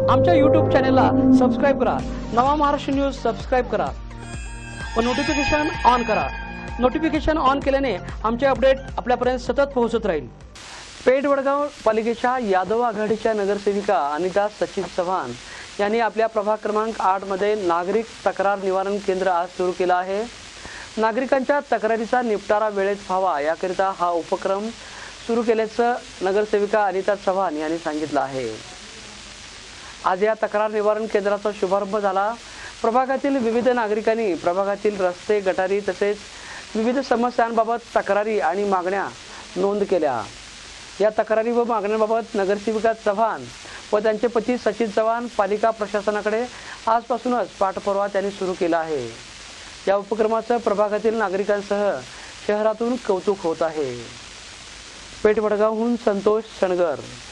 आमच्या YouTube चॅनलला subscribe करा। नवा महाराष्ट्र न्यूज सबस्क्राईब करा व नोटिफिकेशन ऑन करा। नोटिफिकेशन ऑन केल्याने आमचे अपडेट आपल्यापर्यंत सतत पोहोचत राहील। पेठ वडगाव पालिकेच्या यादव आघाडीच्या नगरसेविका अनिता सचिन चव्हाण यांनी आपल्या प्रभाग क्रमांक 8 मध्ये नागरिक तक्रार निवारण केंद्र आज सुरू केला आहे। नागरिकांच्या तक्रारीचा निपटारा वेळेत व्हावा याकरिता हा उपक्रम सुरू केल्याचं नगरसेविका अनिता चव्हाण यांनी सांगितलं आहे। आज या तक्रार निवारण केंद्राचा शुभारंभ झाला। प्रभागातील विविध नागरिकांनी प्रभागातील रस्ते, गटारी तसेच विविध समस्यांबाबत तक्रारी आणि मागण्या नोंद केल्या। या तक्रारी व मागण्यांबाबत नगरसेविका चव्हाण व त्यांचे पती सचिन चव्हाण पालिका प्रशासनाकडे आजपासूनच पाठपुरावा त्यांनी सुरू केला आहे। या उपक्रमाचं प्रभागातील नागरिकांसह शहरातून कौतुक होत आहे। पेठ वडगावहून संतोष सणगर।